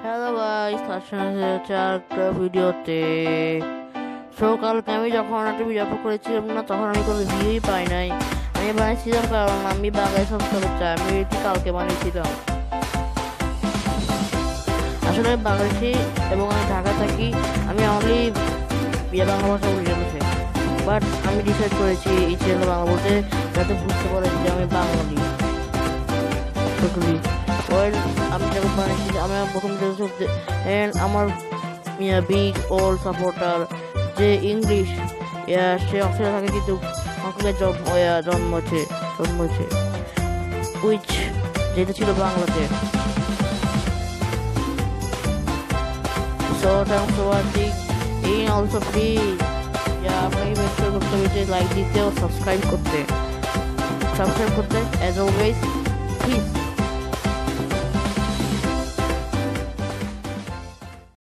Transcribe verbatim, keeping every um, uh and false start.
Hello guys, তার সঙ্গে হচ্ছে আর একটা ভিডিওতে। সো কালকে আমি যখন একটা ভিডিও আপলোড করেছিলাম না, তখন আমি কোনো ভিউই পাই নাই। আমি বানিয়েছিলাম কারণ আমি বাংলায় সাবস্ক্রাইব চাই। আমি এটি কালকে বানিয়েছিলাম। আসলে আমি বাংলাদেশি এবং আমি ঢাকা থাকি। আমি অনলি বাংলা ভাষা বলি জানছে, বাট আমি ডিসাইড করেছি এই চ্যানেলে বাংলা বলতে, যাতে বুঝতে পারে যে আমি বাঙালি। আমি যখন বানিয়েছি আমি প্রথম আমার বিগ ওল্ড সাপোর্টার যে ইংলিশ সে অস্ট্রেলিয়া থাকে, কিন্তু জন্ম হচ্ছে জন্ম হচ্ছে উইচ যেটা ছিল বাংলাতে। So thanks for watching, and also please আপনাকে মেক শিওর করতে হবে যে লাইক দিতে ও সাবস্ক্রাইব করতে সাবস্ক্রাইব করতে অ্যাজ অলওয়েজ প্লিজ।